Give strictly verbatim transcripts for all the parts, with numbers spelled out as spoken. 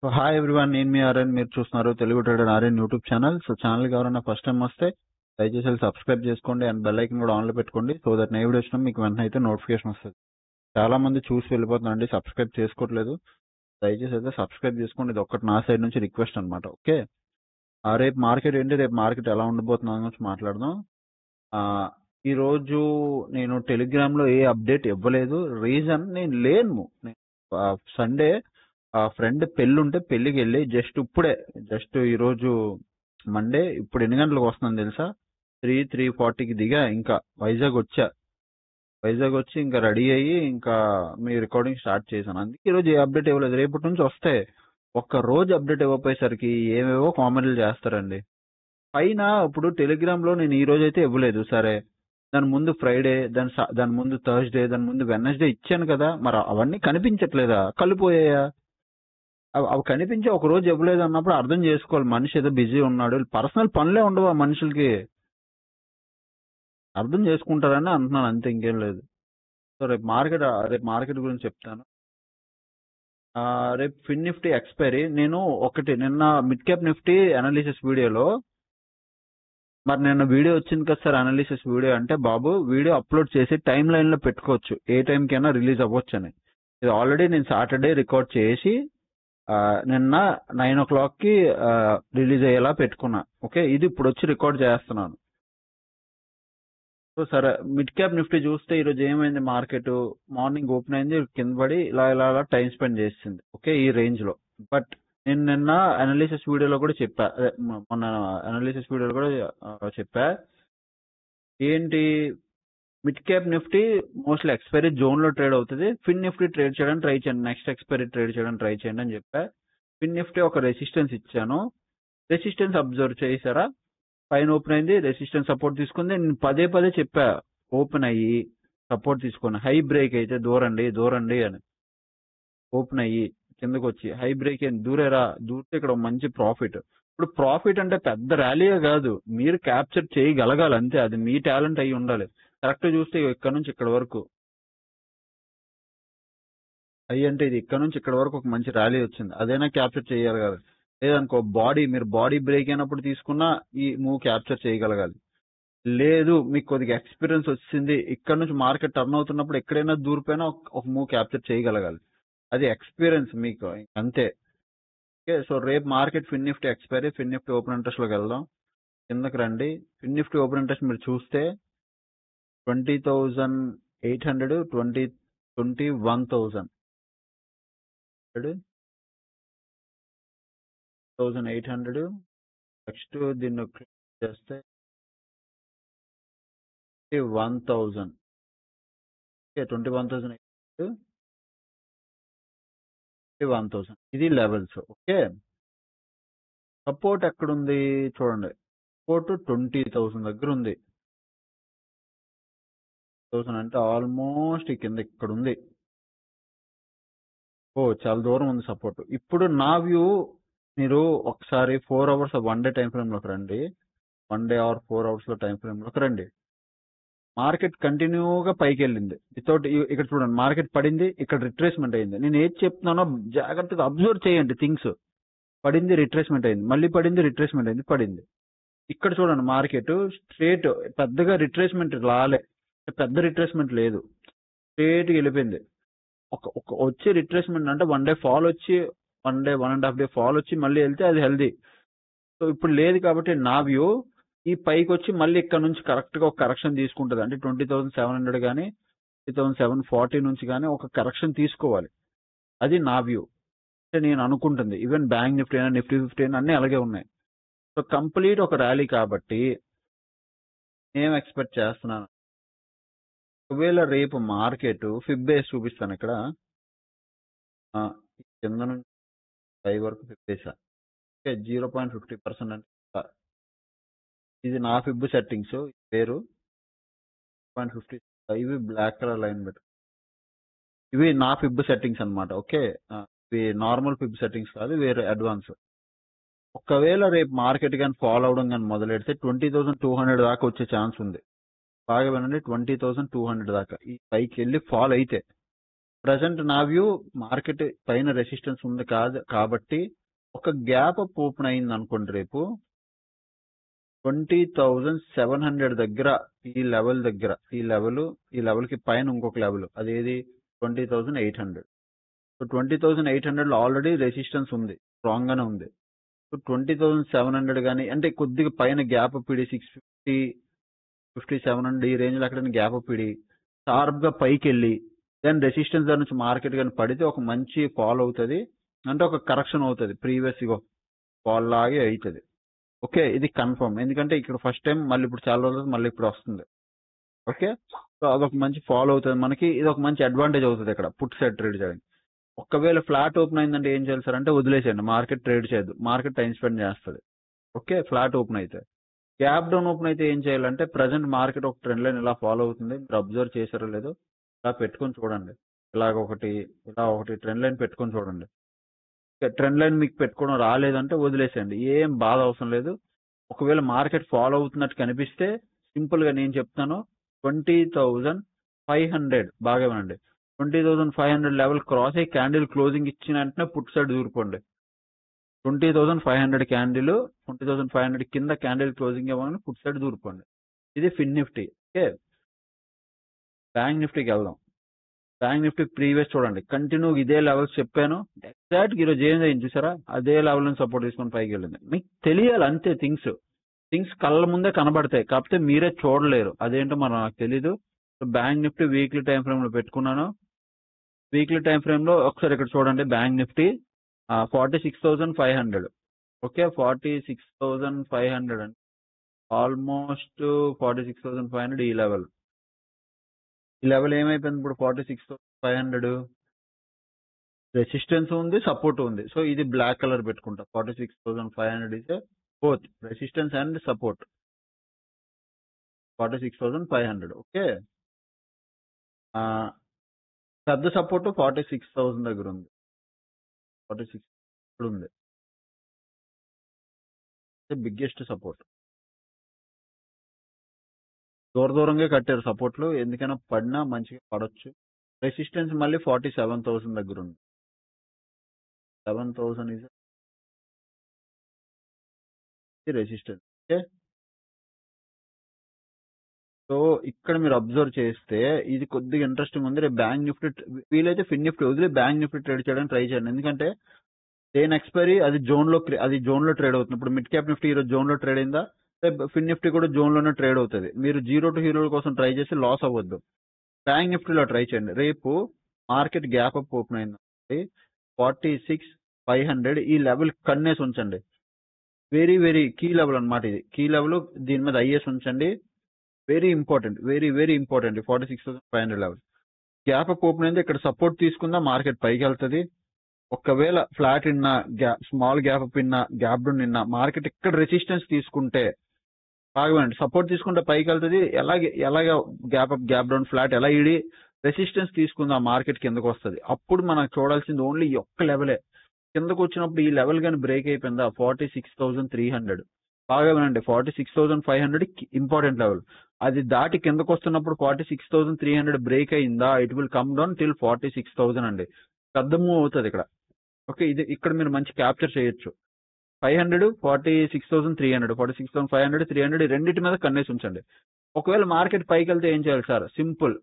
So hi everyone, నేను మీ RN. మీరు చూస్తున్నారు Telugu trader RN YouTube channel. So channel ఎవరైనా ఫస్ట్ టైం వస్తే దయచేసి సబ్స్క్రైబ్ చేసుకోండి అండ్ బెల్ ఐకన్ కూడా ఆన్లో పెట్టుకోండి. సో దట్ నేను వీడియో వచ్చినా మీకు వెంటనే అయితే నోటిఫికేషన్ వస్తుంది. చాలా మంది చూసి వెళ్ళిపోతున్నారండి, సబ్స్క్రైబ్ చేసుకోవట్లేదు. దయచేసి అయితే సబ్స్క్రైబ్ చేసుకోండి. ఇది ఒక్కటి నా సైడ్ నుంచి రిక్వెస్ట్ అనమాట. ఓకే, రేపు మార్కెట్ ఏంటి, రేపు మార్కెట్ ఎలా ఉండబోతున్నా గురించి మాట్లాడదాం. ఈ రోజు నేను టెలిగ్రామ్ లో ఏ అప్డేట్ ఇవ్వలేదు. రీజన్ నేను లేను. సండే ఫ్రెండ్ పెళ్లి ఉంటే పెళ్లికి వెళ్ళి జస్ట్ ఇప్పుడే జస్ట్ ఈ రోజు మండే ఇప్పుడు ఎన్ని గంటలకు వస్తున్నాను తెలుసా? త్రీ త్రీ ఫార్టీకి దిగా ఇంకా వైజాగ్ వచ్చా. వైజాగ్ వచ్చి ఇంకా రెడీ అయ్యి ఇంకా మీ రికార్డింగ్ స్టార్ట్ చేశాను. అందుకే ఈరోజు ఏ అప్డేట్ ఇవ్వలేదు. రేపటి నుంచి వస్తే ఒక్క రోజు అప్డేట్ ఇవ్వపోయేసరికి ఏమేవో కామెంట్లు చేస్తారండి పైన. ఇప్పుడు టెలిగ్రామ్ లో నేను ఈ రోజు అయితే ఇవ్వలేదు, సరే దాని ముందు ఫ్రైడే, దాని దాని ముందు థర్స్డే, దాని ముందు వెన్నస్డే ఇచ్చాను కదా. మరి అవన్నీ కనిపించట్లేదా? కలిపోయాయా? అవి కనిపించి ఒక రోజు ఇవ్వలేదు అన్నప్పుడు అర్థం చేసుకోవాలి మనిషి ఏదో బిజీ ఉన్నాడు. పర్సనల్ పనులే ఉండవు ఆ మనుషులకి, అర్థం చేసుకుంటారని అంటున్నాను, అంతే, ఇంకేం లేదు. సో రేపు మార్కెట్ రేపు మార్కెట్ గురించి చెప్తాను. రేపు ఫిన్ నిఫ్టీ ఎక్స్పైరీ. నేను ఒకటి నిన్న మిడ్ క్యాప్ నిఫ్టీ అనాలిసిస్ వీడియోలో, మరి నిన్న వీడియో వచ్చింది కదా సార్ అనాలిసిస్ వీడియో అంటే, బాబు వీడియో అప్లోడ్ చేసి టైం లైన్ లో పెట్టుకోవచ్చు, ఏ టైంకైనా రిలీజ్ అవ్వచ్చు అని. ఇది ఆల్రెడీ నేను సాటర్డే రికార్డ్ చేసి నిన్న నైన్ ఓ క్లాక్ కి రిలీజ్ అయ్యేలా పెట్టుకున్నా. ఓకే, ఇది ఇప్పుడు వచ్చి రికార్డ్ చేస్తున్నాను. సో సరే, మిడ్ క్యాప్ నిఫ్టీ చూస్తే ఈరోజు ఏమైంది, మార్కెట్ మార్నింగ్ ఓపెన్ అయింది, కింద పడి ఇలా ఇలా ఇలా టైం స్పెండ్ చేసింది. ఓకే, ఈ రేంజ్ లో. బట్ నేను నిన్న అనాలిసిస్ వీడియోలో కూడా చెప్పా, మొన్న అనాలిసిస్ వీడియోలో కూడా చెప్పా, ఏంటి mid cap Nifty mostly expiry zone లో ట్రేడ్ అవుతుంది. ఫిన్ నిఫ్టీ ట్రేడ్ చేయడానికి ట్రై చేయండి, నెక్స్ట్ ఎక్స్పైరీ ట్రేడ్ చేయడానికి ట్రై చేయండి అని చెప్పా. ఫిన్ నిఫ్టీ ఒక రెసిస్టెన్స్ ఇచ్చాను, రెసిస్టెన్స్ అబ్జర్వ్ చేసారా? పైన ఓపెన్ అయింది, రెసిస్టెన్స్ సపోర్ట్ తీసుకుంది. నేను పదే పదే చెప్పా, ఓపెన్ అయ్యి సపోర్ట్ తీసుకుని హై బ్రేక్ అయితే దూరండి దూరండి అని. ఓపెన్ అయ్యి కిందకు వచ్చి హై బ్రేక్ అయింది, దూరేరా, దూరితే ఇక్కడ మంచి ప్రాఫిట్. ఇప్పుడు ప్రాఫిట్ అంటే పెద్ద ర్యాలీయే కాదు, మీరు క్యాప్చర్ చేయగలగాలి అంతే, అది మీ టాలెంట్ అయ్యి ఉండాలి. కరెక్ట్ చూస్తే ఇక్కడ నుంచి ఇక్కడ వరకు హై అంటే ఇది ఇక్కడ నుంచి ఇక్కడ వరకు ఒక మంచి ర్యాలీ వచ్చింది, అదైనా క్యాప్చర్ చేయాలి కదా. లేదనుకో బాడీ, మీరు బాడీ బ్రేక్ అయినప్పుడు తీసుకున్నా ఈ మూవ్ క్యాప్చర్ చేయగలగాలి. లేదు మీకు కొద్దిగా ఎక్స్పీరియన్స్ వచ్చింది, ఇక్కడ నుంచి మార్కెట్ టర్న్ అవుతున్నప్పుడు ఎక్కడైనా దూరిపోయినా ఒక మూవ్ క్యాప్చర్ చేయగలగాలి, అది ఎక్స్పీరియన్స్ మీకు, అంతే. ఓకే, సో రేపు market Fin Nifty expiry. Fin Nifty open interest లోకి వెళ్దాం. కిందకి రండి. ఫిన్ నిఫ్టీ ఓపెన్ ఇంట్రెస్ట్ మీరు చూస్తే twenty thousand eight hundred twenty twenty one thousand thousand eight hundred. Next దీన్ని చేస్తే one thousand. Okay, twenty one thousand eight one thousand ఇది levels. Okay, support ఎక్కడుంది చూడండి, సపోర్ట్ ట్వంటీ థౌసండ్ దగ్గర ఉంది. థౌసండ్ అంటే ఆల్మోస్ట్ కింద ఇక్కడ ఉంది. ఓ చాలా దూరం ఉంది సపోర్ట్. ఇప్పుడు నా వ్యూ, మీరు ఒకసారి four hours one day time frame లోకి రండి, one day or four hours లో టైం ఫ్రేమ్ లోకి రండి. మార్కెట్ కంటిన్యూగా పైకి వెళ్ళింది వితౌట్, ఇక్కడ చూడండి మార్కెట్ పడింది, ఇక్కడ రిట్రేస్మెంట్ అయింది. నేను ఏది చెప్తున్నానో జాగ్రత్తగా అబ్జర్వ్ చేయండి థింగ్స్. పడింది, రిట్రేస్మెంట్ అయింది, మళ్ళీ పడింది, రిట్రేస్మెంట్ అయింది, పడింది. ఇక్కడ చూడండి మార్కెట్ స్ట్రేట్, పెద్దగా రిట్రేస్మెంట్ రాలే, పెద్ద రిట్రేస్మెంట్ లేదు, స్ట్రేట్ వెళ్ళిపోయింది. ఒక వచ్చే రిట్రేస్మెంట్ అంటే వన్ డే ఫాల్ వచ్చి, one day one and half day fall వచ్చి మళ్ళీ వెళ్తే అది హెల్దీ. సో ఇప్పుడు లేదు కాబట్టి నా వ్యూ, ఈ పైకి వచ్చి మళ్ళీ ఇక్కడ నుంచి కరెక్ట్ గా ఒక కరెక్షన్ తీసుకుంటుంది. అంటే ట్వంటీ థౌసండ్ సెవెన్ హండ్రెడ్ కానీ ట్వంటీ థౌసండ్ సెవెన్ ఫార్టీ నుంచి కానీ ఒక కరెక్షన్ తీసుకోవాలి, అది నా వ్యూ. అంటే నేను అనుకుంటుంది, ఈవెన్ బ్యాంక్ నిఫ్టీ అయినా నిఫ్టీ ఫిఫ్టీ అయినా అన్ని అలాగే ఉన్నాయి. సో కంప్లీట్ ఒక ర్యాలీ కాబట్టి నేను ఎక్స్పెక్ట్ చేస్తున్నాను, ఒకవేళ రేపు మార్కెట్ ఫిబ్ బేస్ చూపిస్తాను ఇక్కడ, కింద నుంచి పై వరకు ఫిబ్ బేసా. Okay, zero point fifty percent అంటే ఇది నా ఫిబ్ సెట్టింగ్స్ పేరు పాయింట్ ఫిఫ్టీ. ఇవి బ్లాక్ కలర్ లైన్ పెట్టు, ఇవి నా ఫిబ్ సెట్టింగ్స్ అనమాట. ఓకే, ఇవి నార్మల్ ఫిబ్ సెట్టింగ్స్ కాదు, వేరే అడ్వాన్స్. ఒకవేళ రేపు మార్కెట్ కానీ ఫాలో అవడం కానీ మొదలెడితే ట్వంటీ థౌసండ్ టూ హండ్రెడ్ దాకా వచ్చే ఛాన్స్ ఉంది. బాగా వినండి, ట్వంటీ థౌసండ్ టూ హండ్రెడ్ దాకా ఈ పైకి వెళ్ళి ఫాల్ అయితే ప్రజెంట్ నా వ్యూ మార్కెట్ పైన రెసిస్టెన్స్ ఉంది కాదు కాబట్టి ఒక గ్యాప్ అప్ ఓపెన్ అయింది అనుకోండి రేపు ట్వంటీ థౌజండ్ సెవెన్ హండ్రెడ్ దగ్గర ఈ లెవెల్ దగ్గర ఈ లెవెల్ ఈ లెవెల్ కి పైన ఇంకొక లెవెల్ అదేది twenty thousand eight hundred so twenty thousand eight hundred లో ఆల్రెడీ రెసిస్టెన్స్ ఉంది స్ట్రాంగ్ గానే ఉంది so twenty thousand seven hundred కానీ అంటే కొద్దిగా పైన గ్యాప్ అప్ ఇడి six fifty fifty seven hundred ఈ రేంజ్ లో ఎక్కడైనా గ్యాప్ అప్ ఇడి షార్ప్ గా పైకి వెళ్ళి దెన్ రెసిస్టెన్స్ దగ్గర నుంచి మార్కెట్ కానీ పడితే ఒక మంచి ఫాల్ అవుతుంది అంటే ఒక కరెక్షన్ అవుతుంది ప్రీవియస్ ఇగో ఫాల్ లాగే అవుతుంది ఓకే ఇది కన్ఫర్మ్ ఎందుకంటే ఇక్కడ ఫస్ట్ టైం మళ్ళీ ఇప్పుడు చాలా రోజులు మళ్ళీ ఇప్పుడు వస్తుంది ఓకే సో అదొక మంచి ఫాల్ అవుతుంది మనకి ఇది ఒక మంచి అడ్వాంటేజ్ అవుతుంది ఇక్కడ పుట్ సైడ్ ట్రేడ్ చేయడానికి ఒకవేళ ఫ్లాట్ ఓపెన్ అయిందంటే ఏం చేయాలి సార్ అంటే వదిలేసేయండి మార్కెట్ ట్రేడ్ చేయదు మార్కెట్ టైం స్పెండ్ చేస్తుంది ఓకే ఫ్లాట్ ఓపెన్ అయితే గ్యాప్ డౌన్ ఓపెన్ అయితే ఏం చేయాలంటే ప్రజెంట్ మార్కెట్ ఒక ట్రెండ్ లైన్ ఇలా ఫాలో అవుతుంది మీరు అబ్జర్వ్ చేశారో లేదో ఇలా పెట్టుకొని చూడండి ఇలాగ ఒకటి ఇలా ఒకటి ట్రెండ్ లైన్ పెట్టుకొని చూడండి ట్రెండ్ లైన్ మీకు పెట్టుకోవడం రాలేదంటే వదిలేసేయండి ఏం బాధ అవసరం లేదు ఒకవేళ మార్కెట్ ఫాలో అవుతున్నట్టు కనిపిస్తే సింపుల్ గా నేను చెప్తాను ట్వంటీ థౌజండ్ ఫైవ్ హండ్రెడ్ బాగా వినండి twenty thousand five hundred level cross అయ్యి క్యాండిల్ క్లోజింగ్ ఇచ్చిన వెంటనే పుట్ సైడ్ దూరుకోండి twenty thousand five hundred candle twenty thousand five hundred కింద క్యాండిల్ క్లోజింగ్ ఇవ్వగానే పుట్ సైడ్ దూరుకోండి ఇది ఫిన్ నిఫ్టీ ఓకే బ్యాంక్ నిఫ్టీకి వెళ్దాం బ్యాంక్ నిఫ్టీ ప్రీవియస్ చూడండి కంటిన్యూ ఇదే లెవెల్స్ చెప్పాను ఎగ్జాక్ట్ ఈరోజు ఏం అయింది చూసారా అదే లెవెల్ నుంచి సపోర్ట్ తీసుకొని పైకి వెళ్ళింది మీకు తెలియాలి అంతే థింగ్స్ థింగ్స్ కళ్ళ ముందే కనబడతాయి కాకపోతే మీరే చూడలేరు అదేంటో మనం నాకు తెలీదు Bank Nifty weekly time frame లో పెట్టుకున్నాను వీక్లీ టైం ఫ్రేమ్ లో ఒకసారి ఇక్కడ చూడండి Bank Nifty forty six thousand five hundred okay forty six thousand five hundred అండి almost forty six thousand five hundred ఈ లెవెల్ ఈ లెవెల్ ఏమైపోయింది ఇప్పుడు forty six thousand five hundred resistance ఉంది సపోర్ట్ ఉంది సో ఇది బ్లాక్ కలర్ పెట్టుకుంటా forty six thousand five hundred is both resistance and support forty six thousand five hundred okay పెద్ద support forty six thousand దగ్గర ఉంది forty six ఉంది biggest support దూర దూరంగా కట్టారు సపోర్ట్లు ఎందుకైనా పడినా మంచిగా పడవచ్చు రెసిస్టెన్స్ మళ్ళీ ఫార్టీ సెవెన్ థౌసండ్ దగ్గర ఉంది seven thousand is resistance okay so ఇక్కడ మీరు అబ్జర్వ్ చేస్తే ఇది కొద్దిగా ఇంట్రెస్టింగ్ ఉంది రేపు బ్యాంక్ నిఫ్టీ వీలైతే ఫిన్ నిఫ్టీ వదిలే బ్యాంక్ నిఫ్టీ ట్రేడ్ చేయడానికి ట్రై చేయండి ఎందుకంటే దేని ఎక్స్పైరీ అది జోన్ లో అది జోన్ లో ట్రేడ్ అవుతుంది ఇప్పుడు మిడ్ క్యాప్ నిఫ్టీ ఈరోజు జోన్ లో ట్రేడ్ అయిందా రేపు ఫిన్ నిఫ్టీ కూడా జోన్ లోనే ట్రేడ్ అవుతుంది మీరు జీరో టు హీరో కోసం ట్రై చేసి లాస్ అవ్వద్దు బ్యాంక్ నిఫ్టీలో ట్రై చేయండి రేపు మార్కెట్ గ్యాప్ అప్ ఓపెన్ అయింది ఫార్టీ సిక్స్ ఫైవ్ హండ్రెడ్ ఈ లెవెల్ కన్నేసి ఉంచండి వెరీ వెరీ కీ లెవెల్ అనమాట ఇది కీ లెవెల్ దీని మీద ఐఎస్ ఉంచండి very important very very important forty six thousand five hundred level gap up open అయింది ఇక్కడ సపోర్ట్ తీసుకుందా మార్కెట్ పైకి వెళ్తుంది ఒకవేళ ఫ్లాట్ ఇన్నా గ్యాప్ స్మాల్ గ్యాప్ అప్ ఇన్నా గ్యాప్ డౌన్ ఇన్నా మార్కెట్ ఇక్కడ రెసిస్టెన్స్ తీసుకుంటే బాగా సపోర్ట్ తీసుకుంటే పైకి వెళ్తుంది ఎలాగే ఎలాగ gap up gap down flat ఎలా ఇడి రెసిస్టెన్స్ తీసుకుందా మార్కెట్ కిందకు వస్తుంది అప్పుడు మనకు చూడాల్సింది ఓన్లీ ఈ ఒక్క లెవెలే కిందకు వచ్చినప్పుడు ఈ లెవెల్ కానీ బ్రేక్ అయిపోయిందా forty six thousand three hundred బాగా వినండి forty six thousand five hundred important level అది దాటి కిందకు వస్తున్నప్పుడు forty six thousand three hundred break అయిందా it will come down till forty six thousand అండి పెద్ద మూవ్ అవుతుంది ఇక్కడ ఓకే ఇది ఇక్కడ మీరు మంచి క్యాప్చర్ చేయొచ్చు five hundred forty six thousand three hundred forty six thousand five hundred three hundred రెండింటి మీద కన్నేసి ఉంచండి ఒకవేళ మార్కెట్ పైకి వెళ్తే ఏం చేయాలి sir simple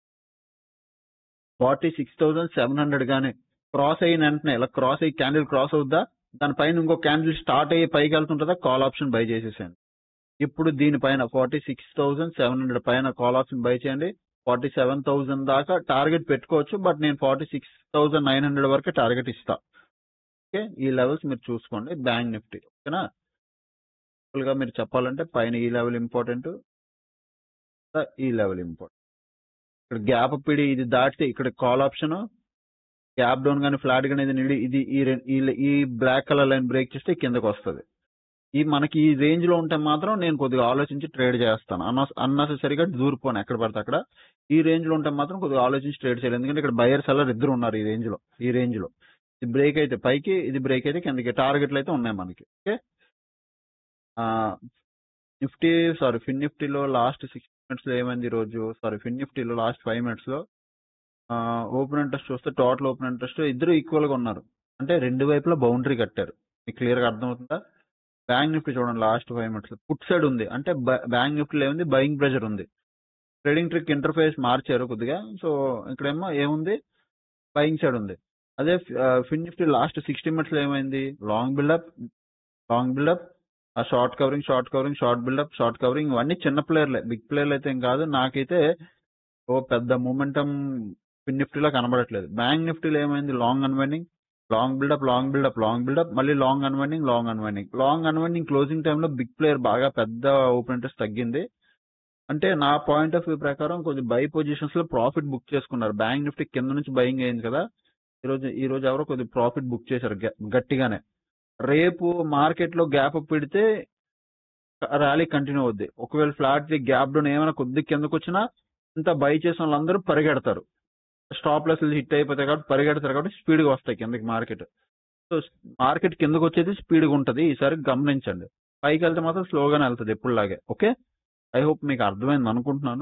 forty six thousand seven hundred కానీ క్రాస్ అయిన వెంటనే ఇలా క్రాస్ అయ్యి క్యాండిల్ క్రాస్ అవుద్దా దానిపైన ఇంకో క్యాండిల్ స్టార్ట్ అయ్యి పైకి వెళ్తుంటుందా కాల్ ఆప్షన్ బై చేసేసాను ఇప్పుడు దీనిపైన forty six thousand seven hundred పైన కాల్ ఆప్షన్ బై చేయండి ఫార్టీ సెవెన్ థౌసండ్ దాకా టార్గెట్ పెట్టుకోవచ్చు బట్ నేను forty six thousand nine hundred వరకు టార్గెట్ ఇస్తా ఓకే ఈ లెవెల్స్ మీరు చూసుకోండి బ్యాంక్ నిఫ్టీ ఓకేనా సింపుల్ గా మీరు చెప్పాలంటే పైన ఈ లెవెల్ ఇంపార్టెంట్ ఈ లెవెల్ ఇంపార్టెంట్ ఇక్కడ గ్యాప్ పిడి ఇది దాటితే ఇక్కడ కాల్ ఆప్షన్ గ్యాప్ డౌన్ కానీ ఫ్లాట్ కానీ ఇది ఇది ఈ బ్లాక్ కలర్ లైన్ బ్రేక్ చేస్తే కిందకు వస్తుంది ఈ మనకి ఈ రేంజ్ లో ఉంటే మాత్రం నేను కొద్దిగా ఆలోచించి ట్రేడ్ చేస్తాను అన్న అన్నెసరిగా దూరిపోను ఎక్కడ పడితే అక్కడ ఈ రేంజ్ లో ఉంటే మాత్రం కొద్దిగా ఆలోచించి ట్రేడ్ చేయాలి ఎందుకంటే ఇక్కడ బయర్ సెల్లర్ ఇద్దరు ఉన్నారు ఈ రేంజ్ లో ఈ రేంజ్ లో ఇది బ్రేక్ అయితే పైకి ఇది బ్రేక్ అయితే కిందకి టార్గెట్లు అయితే ఉన్నాయి మనకి ఓకే నిఫ్టీ సారీ ఫిన్ నిఫ్టీలో లాస్ట్ సిక్స్ మినిట్స్ లో ఏమైంది ఈ రోజు సారీ ఫిన్ నిఫ్టీలో లాస్ట్ ఫైవ్ మినిట్స్ లో ఓపెన్ ఇంట్రెస్ట్ చూస్తే టోటల్ ఓపెన్ ఇంట్రెస్ట్ ఇద్దరు ఈక్వల్ గా ఉన్నారు, అంటే రెండు వైపులా బౌండరీ కట్టారు. మీకు క్లియర్ గా అర్థమవుతుందా? బ్యాంక్ నిఫ్టీ చూడండి last five minutes put side ఉంది, అంటే బ్యాంక్ నిఫ్టీలో ఏముంది, బయింగ్ ప్రెషర్ ఉంది. ట్రేడింగ్ ట్రిక్ ఇంటర్ఫేస్ మార్చారు కొద్దిగా, సో ఇక్కడేమో ఏముంది, బయింగ్ సైడ్ ఉంది. అదే Fin Nifty last sixty minutes లో ఏమైంది, లాంగ్ బిల్డప్ లాంగ్ బిల్డప్ ఆ short covering short covering short buildup short covering ఇవన్నీ చిన్న ప్లేయర్లే, బిగ్ ప్లేయర్లు అయితే ఏం కాదు. నాకైతే ఓ పెద్ద మూమెంటం ఫిన్ నిఫ్టీలో కనబడట్లేదు. బ్యాంక్ నిఫ్టీలో ఏమైంది, long unwinding long buildup long buildup long buildup మళ్ళీ long unwinding long unwinding long unwinding closing టైంలో బిగ్ ప్లేయర్ బాగా పెద్ద ఓపెన్ ఇంట్రెస్ట్ తగ్గింది. అంటే నా పాయింట్ ఆఫ్ వ్యూ ప్రకారం కొంచెం బై పొజిషన్స్ లో ప్రాఫిట్ బుక్ చేసుకున్నారు. బ్యాంక్ నిఫ్టీ కింద నుంచి బయింగ్ అయింది కదా, ఈ రోజు ఈ రోజు ఎవరో కొద్దిగా ప్రాఫిట్ బుక్ చేశారు గట్టిగానే. రేపు మార్కెట్ లో గ్యాప్ అప్ పెడితే ర్యాలీ కంటిన్యూ అవుద్ది. ఒకవేళ ఫ్లాట్ గ్యాప్ డౌన్ ఏమైనా కొద్దిగా కిందకు వచ్చినా ఇంత బై చేసిన వాళ్ళందరూ పరిగెడతారు, స్టాప్ లెస్ హిట్ అయిపోతాయి కాబట్టి పరిగెడతారు, కాబట్టి స్పీడ్ గా వస్తాయి కిందకి మార్కెట్. సో మార్కెట్ కిందకు వచ్చేది స్పీడ్ గా ఉంటది, ఈసారి గమనించండి. పైకి వెళ్తే మాత్రం స్లోగానే వెళ్తుంది ఎప్పుడులాగే. ఓకే, ఐ హోప్ మీకు అర్థమైంది అనుకుంటున్నాను.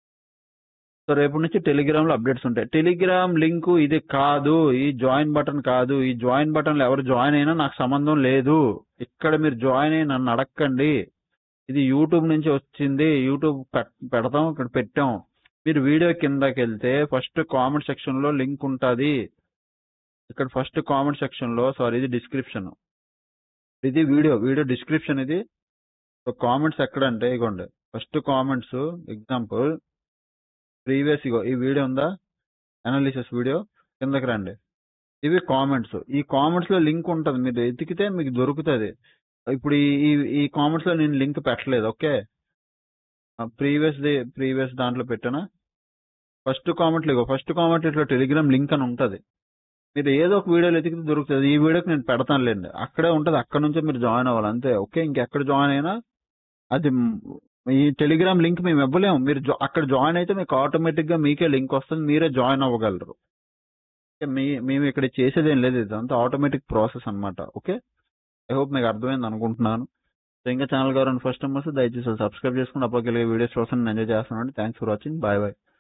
సో రేపటి నుంచి టెలిగ్రామ్ లో అప్డేట్స్ ఉంటాయి. టెలిగ్రామ్ లింక్ ఇది కాదు, ఈ జాయిన్ బటన్ కాదు. ఈ జాయిన్ బటన్ లో ఎవరు జాయిన్ అయినా నాకు సంబంధం లేదు. ఇక్కడ మీరు జాయిన్ అయ్యి నన్ను అడగండి. ఇది యూట్యూబ్ నుంచి వచ్చింది, యూట్యూబ్ పెడతాం, ఇక్కడ పెట్టాం. మీరు వీడియో కిందకి వెళ్తే ఫస్ట్ కామెంట్ సెక్షన్ లో లింక్ ఉంటుంది. ఇక్కడ ఫస్ట్ కామెంట్ సెక్షన్ లో, సారీ ఇది డిస్క్రిప్షన్, ఇది వీడియో వీడియో డిస్క్రిప్షన్. ఇది కామెంట్స్ ఎక్కడంటే ఇగోండి, ఫస్ట్ కామెంట్స్ ఎగ్జాంపుల్ ప్రీవియస్ ఇగో ఈ వీడియో ఉందా, అనాలిసిస్ వీడియో, కిందకి రండి, ఇవి కామెంట్స్. ఈ కామెంట్స్ లో లింక్ ఉంటుంది, మీరు ఎతికితే మీకు దొరుకుతుంది. ఇప్పుడు ఈ ఈ కామెంట్స్ లో నేను లింక్ పెట్టలేదు. ఓకే, ప్రీవియస్ ది ప్రీవియస్ దాంట్లో పెట్టానా, ఫస్ట్ కామెంట్ ఇగో ఫస్ట్ కామెంట్ ఇట్లా టెలిగ్రామ్ లింక్ అని ఉంటుంది. మీరు ఏదో ఒక వీడియోలో ఎతికితే దొరుకుతుంది. ఈ వీడియోకి నేను పెడతానులేండి, అక్కడే ఉంటుంది, అక్కడ నుంచే మీరు జాయిన్ అవ్వాలి అంతే. ఓకే, ఇంకెక్కడ జాయిన్ అయినా అది ఈ టెలిగ్రామ్ లింక్ మేము ఇవ్వలేము. మీరు అక్కడ జాయిన్ అయితే మీకు ఆటోమేటిక్ గా మీకే లింక్ వస్తుంది, మీరే జాయిన్ అవ్వగలరు. మీ మేము ఇక్కడ చేసేది ఏం లేదు, ఇదంతా ఆటోమేటిక్ ప్రాసెస్ అనమాట. ఓకే, ఐ హోప్ మీకు అర్థమైంది అనుకుంటున్నాను. సో ఇంకా ఛానల్ గారు ఫస్ట్ టైం వస్తే దయచేసి సబ్స్క్రైబ్ చేసుకుని అప్పటికెళ్ళే వీడియోస్ కోసం ఎంజాయ్ చేస్తున్నాను. Thanks for watching, bye bye.